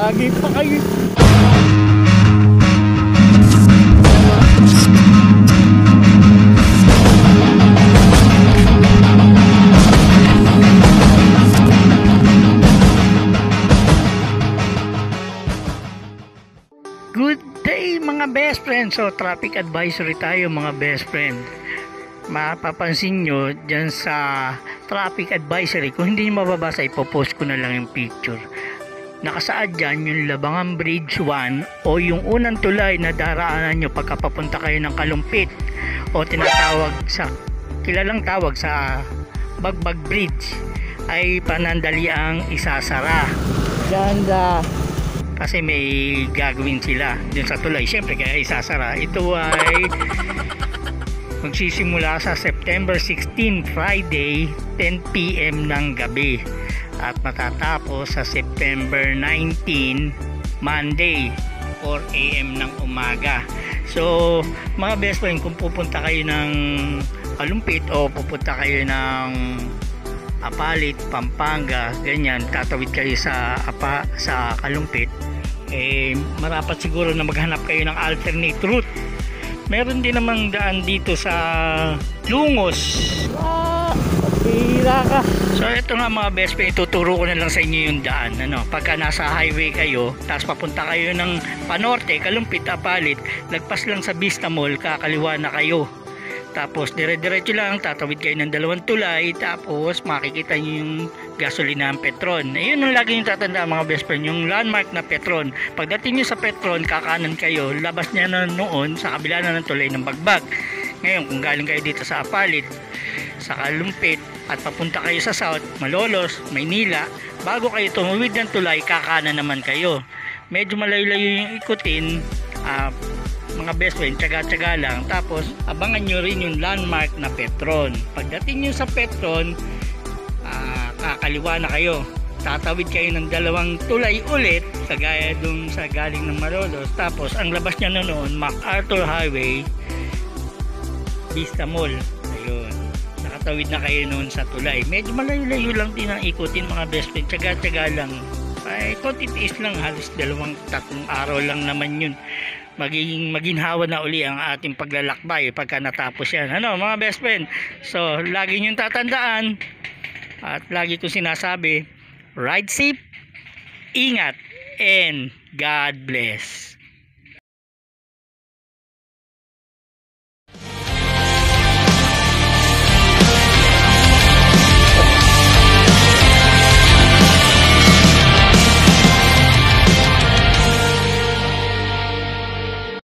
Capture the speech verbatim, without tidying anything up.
Lagi pa kayo. Good day mga best friend. So traffic advisory tayo mga best friend. Mapapansin nyo dyan sa traffic advisory, kung hindi nyo mababasa ipopost ko na lang yung picture. Nakasaad dyan yung Labangan Bridge one o yung unang tulay na daraanan nyo pagka papunta kayo ng Kalumpit, o tinatawag sa kilalang tawag sa Bagbag Bridge, ay panandaliang isasara. Ganda kasi may gagawin sila dun sa tulay, syempre kaya isasara. Ito ay magsisimula sa September sixteen, Friday, ten p m ng gabi, at matatapos sa September nineteen, Monday, four a m ng umaga. So mga best friend, kung pupunta kayo ng Kalumpit o pupunta kayo ng Apalit, Pampanga, ganyan, tatawid kayo sa apa sa Kalumpit, eh marapat siguro na maghanap kayo ng alternate route. Meron din namang daan dito sa Lungos. Ah, pira ka. So ito nga mga best friend, ituturo ko na lang sa inyo yung daan. Ano, pagka nasa highway kayo, tapos papunta kayo ng Panorte, Kalumpit, Apalit, lagpas lang sa Vista Mall, kakaliwa na kayo. Tapos dire-diretso lang, tatawid kayo ng dalawang tulay, tapos makikita nyo yung gasolinahan Petron. Ayun ang lagi nyo tatandaan mga best friend, yung landmark na Petron. Pagdating nyo sa Petron, kakanan kayo, labas niya na noon sa kabila na ng tulay ng Bagbag. Ngayon kung galing kayo dito sa Apalit, sa Kalumpit, at papunta kayo sa South, Malolos, Maynila, bago kayo tumawid ng tulay, kakanan naman kayo. Medyo malayo-layo yung ikutin, ah uh, mga best friend, tsaga-tsaga lang. Tapos abangan nyo rin yung landmark na Petron. Pagdating nyo sa Petron, uh, kakaliwa na kayo, tatawid kayo ng dalawang tulay ulit, kagaya dun sa galing ng Malolos. Tapos ang labas nya na noon, MacArthur Highway, Vista Mall. Ayun, nakatawid na kayo noon sa tulay. Medyo malayo-layo lang din ang ikutin mga best friend, tsaga-tsaga lang. Ay, konti tiis lang, halos dalawang tatlong araw lang naman yun. Magiging maginhawa na uli ang ating paglalakbay pagka natapos yan. Ano mga best friend? So lagi niyong tatandaan, at lagi ko sinasabi, ride safe, ingat, and God bless.